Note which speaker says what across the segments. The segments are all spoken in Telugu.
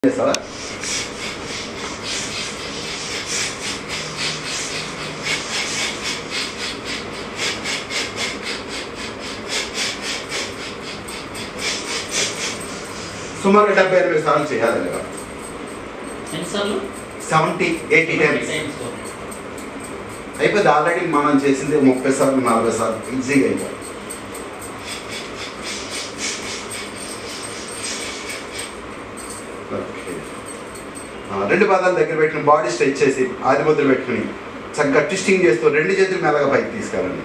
Speaker 1: చేస్తావా? సుమారు 78 సార్లు చేయాలి. 70, 80 టైమ్స్ అయిపోయింది. ఆల్రెడీ మనం చేసింది 30 సార్లు 40 సార్లు ఈజీగా అయిపోయింది. రెండు పాదాలు దగ్గర పెట్టుకుని బాడీ స్ట్రెచ్ చేసి ఆది ముద్ర పెట్టుకుని చక్కగా ట్విస్టింగ్ చేస్తూ రెండు చేతులు మెల్లగా పైకి తీసుకెళ్ళండి.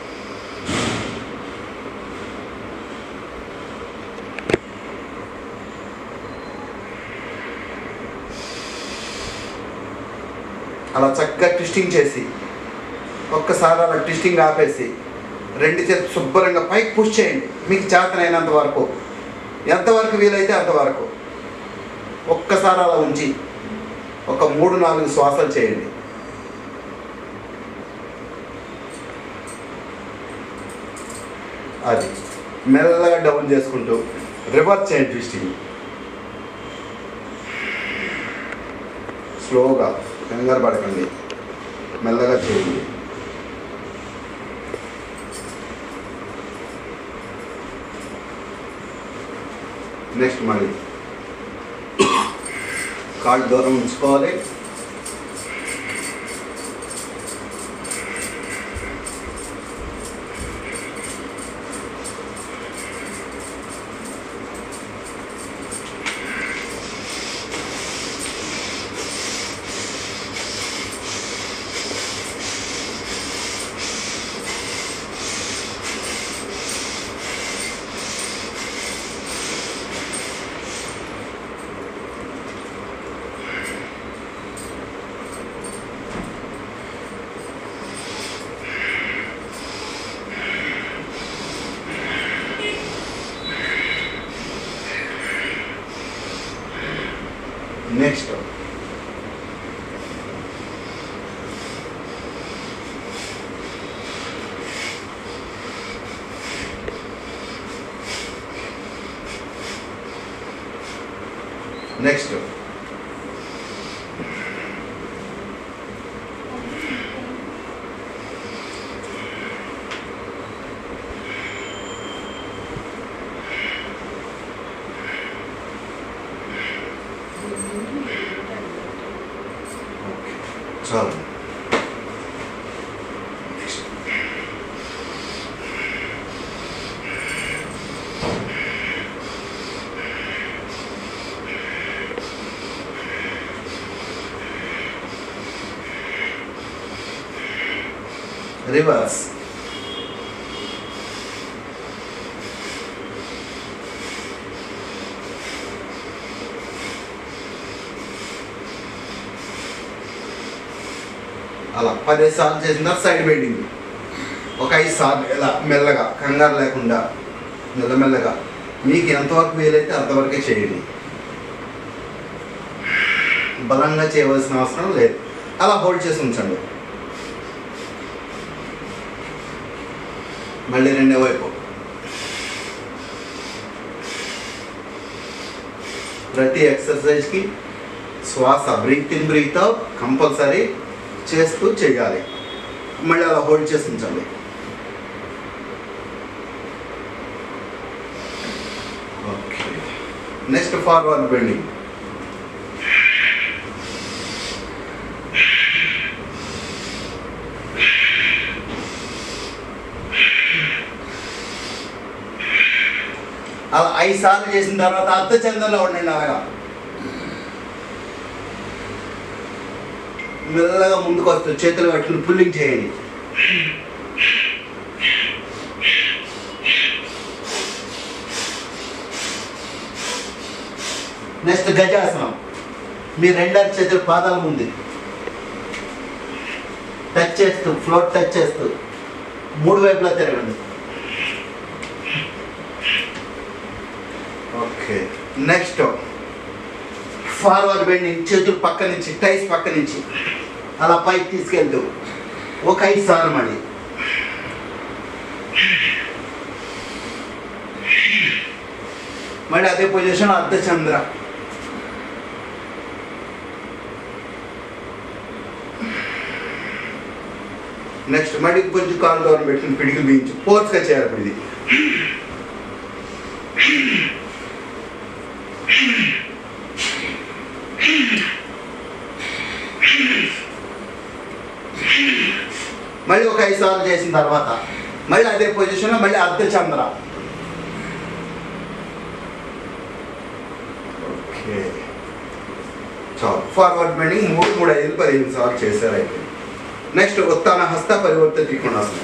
Speaker 1: అలా చక్కగా ట్విస్టింగ్ చేసి ఒక్కసారి అలా ట్విస్టింగ్ ఆపేసి రెండు చేతులు శుభ్రంగా పైకి పుష్ చేయండి. మీకు చేతనైనంత వరకు, ఎంతవరకు వీలైతే అంతవరకు ఒక్కసారి అలా ఉంచి ఒక 3-4 శ్వాసాలు చేయండి. అది మెల్లగా డౌన్ చేసుకుంటూ రివర్స్ చేయండి. ట్విస్టింగ్ స్లోగా, కంగారు పడకండి, మెల్లగా చేయండి. నెక్స్ట్ మళ్ళీ కాళ్ళు దూరం ఉంచుకోవాలి. నెక్స్ట్ నెక్స్ట్ చాలు. రివర్స్. అలా 10 సార్లు చేసిన సైడ్ బెండింగ్ ఒక 5 సార్లు ఇలా మెల్లగా, కంగారు లేకుండా మెల్లమెల్లగా మీకు ఎంతవరకు వీలైతే అంతవరకే చేయండి. బలంగా చేయవలసిన అవసరం లేదు. అలా హోల్డ్ చేసి ఉంచండి. మళ్ళీ రెండో వైపు ప్రతి ఎక్సర్సైజ్కి శ్వాస breathe in breathe out compulsory చేస్తూ చేయాలి. మళ్ళీ అలా హోల్డ్ చేసి ఉంచండి. ఓకే. Next forward bending. అలా 5 సార్లు చేసిన తర్వాత అర్ధచంద్రంలో ఉండండి. అలాగా మెల్లగా ముందుకు వస్తూ చేతులు పట్టుకుని పుల్లింగ్ చేయండి. నెక్స్ట్ గజాసనం. మీ 2 చేతులు పాదాల ముందు టచ్ చేస్తూ, ఫ్లోర్ టచ్ చేస్తూ 3 వైపులా తిరగండి. ఓకే. Next forward bending. చేతులు పక్క నుంచి, టైస్ పక్క నుంచి అలా పైకి తీసుకెళ్తూ ఒక 5 సార్లు మళ్ళీ. మళ్ళీ అదే పొజిషన్ అర్ధచంద్ర నెక్స్ట్ మళ్ళీ కొంచెం కాలు దూరం పెట్టుకుని పిడికిలు బిగించి ఫోర్స్గా చేయాలి. ఇప్పుడు ఇది మళ్ళీ ఒక 5 సార్లు చేసిన తర్వాత మళ్ళీ అదే పొజిషన్లో మళ్ళీ అర్ధ చంద్ర. ఓకే, చాలు. ఫార్వర్డ్ బెండింగ్ 3, 3, 5, 15 సార్లు చేశారు. అయితే నెక్స్ట్ ఉత్తాన హస్త పరివర్తిత త్రికోణాసనం.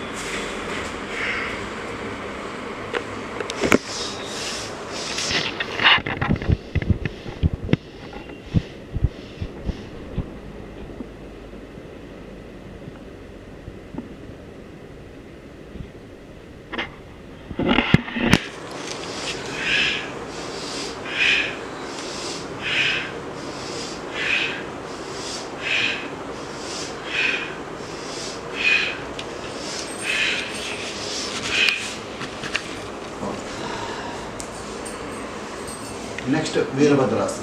Speaker 1: నెక్స్ట్ వీరభద్రాసనం.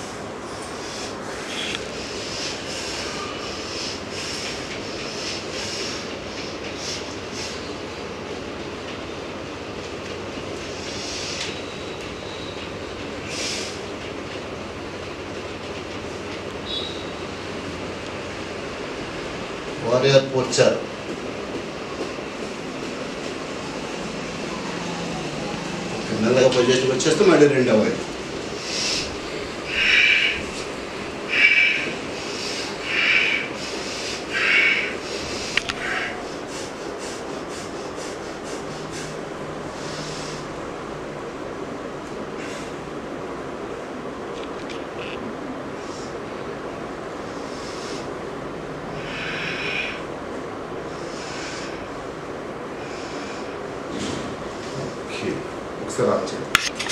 Speaker 1: Warrior posture. మెల్లగా పొజిషన్ వచ్చేస్తే మళ్ళీ రెండవ వైపు. ఒకసారి